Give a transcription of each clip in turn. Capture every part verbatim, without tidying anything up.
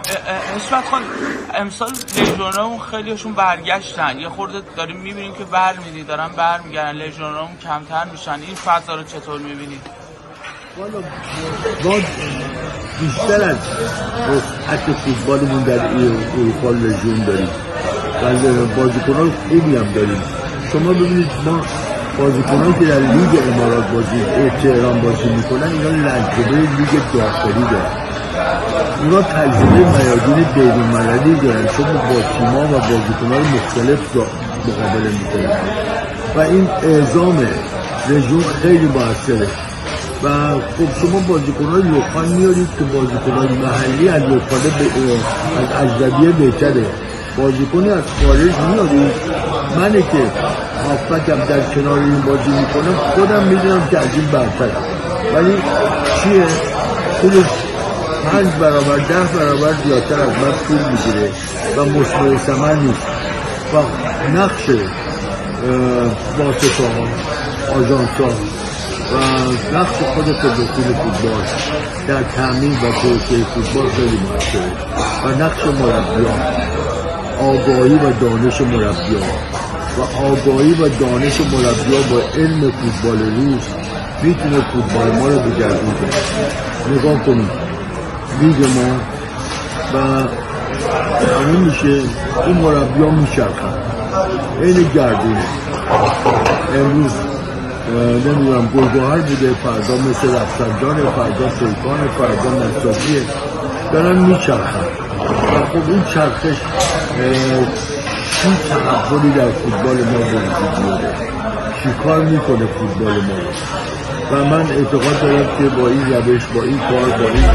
حشمت خان امسال لژیونرامون خیلیشون برگشتن، یه خورده داریم میبینیم که برمیدی دارن برمیگردن، لژیونرامون کمتر میشن، این فضا رو چطور میبینید؟ والا ما بیشتر از وسعت فوتبالمون در اروپا لژیون داریم و بازیکنان خوبی هم داریم. شما ببینید ما بازیکنان که در لیگ امارات بازی تهران بازی میکنن اینا تجربه لیگ داخلی دارن، اونا تجربه میادین بین‌المللی دارن، چون با تیم‌ها و بازیکنان مختلف مقابله میکنن و این اعزام لژیون خیلی موثره. و خب شما بازیکنان لوکال میارید که بازیکنان محلی از لوکال از اجنبی بهتره، بازیکنی از خارج میارید. منه که هافبکم در کنار این بازی میکنم خودم میدونم که از این برتره، ولی چیه؟ پولش پنج برابر ده برابر زیادتر از من پول میگیره و مشمول ثمر نیست و نقش واسطه ها آژانس ها و نقش خود فدراسیون فوتبال در تامین و توسعه فوتبال خیلی مهمه و نقش مربیان، آگاهی و دانش مربیان و آگاهی و دانش مربیان با علم فوتبال روز میتونه فوتبال ما رو بجردون کنه. نگاه کنید لیگ ما و همین میشه این مربیان میچرخن این گردونه. امروز نمیدونم گلگوهر بوده، فردا مثل رفسنجان، فردا سلطان، فردا نصابیه، دارن میچرخن و خب این چرخش چی تحولی در فوتبال ما وجود میاره، چی کار میکنه فوتبال ما و من اعتقاد دارم که با این روش، با این کار، با این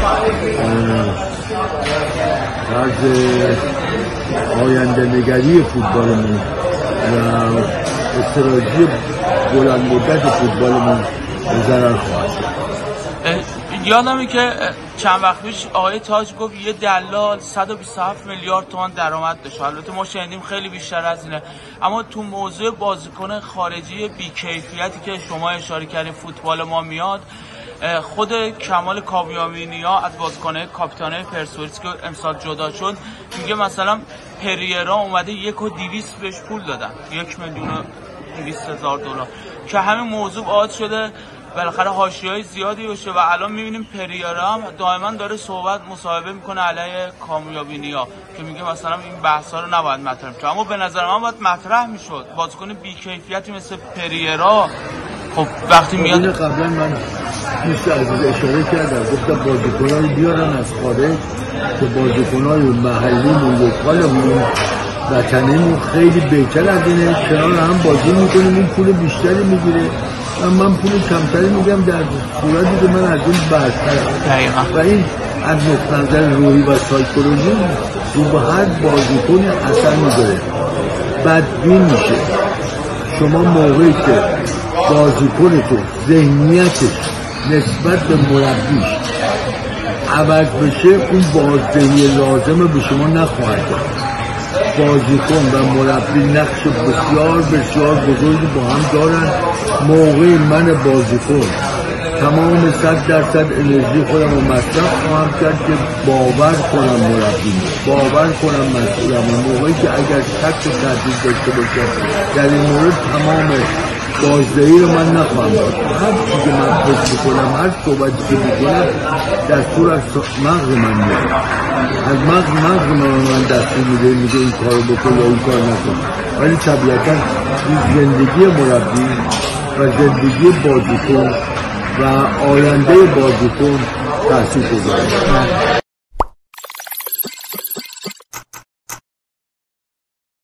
طرز آینده نگری فوتبالمون و استراتژی بلند مدت فوتبالمون ضرر خواهد شد. یادمه که چند وقت پیش آقای تاج گفت یه دلال صد و بیست و هفت میلیارد تومان درآمد داشت. البته ما شنیدیم خیلی بیشتر از اینه، اما تو موضوع بازیکن خارجی بی‌کیفیتی که شما اشاره کردین فوتبال ما میاد، خود کمال کاویانی از بازیکن‌های کاپیتان‌های پرسپولیس که امسال جدا شد میگه مثلا پریرا اومده یک و دویست بهش پول دادن، یک میلیون و دویست هزار دلار، که همین موضوع عاد شده بالاخره حاشیه‌های زیادی بشه و الان می‌بینیم پریرا هم دائما داره صحبت مصاحبه میکنه علیه کامیابینیا که میگه مثلا این بحثا رو نباید مطرح کنیم، اما به نظر من باید مطرح میشد. بازیکن بی‌کیفیتی مثل پریرا خب وقتی میاد، قبلا من مثل عزیز اشاره کردم گفتم بازیکن‌ها رو بیارن از خارج که بازیکن‌های محلیمون لوکالمون وطنیمون خیلی بهتر از اینه، کنار هم بازی میکنیم این پول بیشتری میگیره و من پول کمتری میگم در صورتی که من از این برترم و این از نقطه نظر روحی و سایکولوژی رو به هر بازیکنی اثر میذاره، بدبین میشه. شما موقعی که بازیکنتون ذهنیتش نسبت به مربیش عوض بشه اون بازدهی لازمه به شما نخواهد داد. بازیکن و مربی نقش بسیار بسیار بزرگی با هم دارن. موقع من بازیکن تمام صد درصد انرژی خودم رو مصرف خواهم کرد که باور کنم مربی، باور کنم مسئولم. موقعی که اگر شک و تردید داشته باشم در این مورد تمام بازدهی رو من نخواهم داد. هر چیزی که من فکر بکنم، هر صحبتی که بکنم دستور از مغز من میاد، از مغز مغز من من دستور میده، میگه این کارو بکن یا این کار نکن. ولی طبیعتا این زندگی مربی و زندگی بازیکن و آینده بازیکن تأثیر گذاره.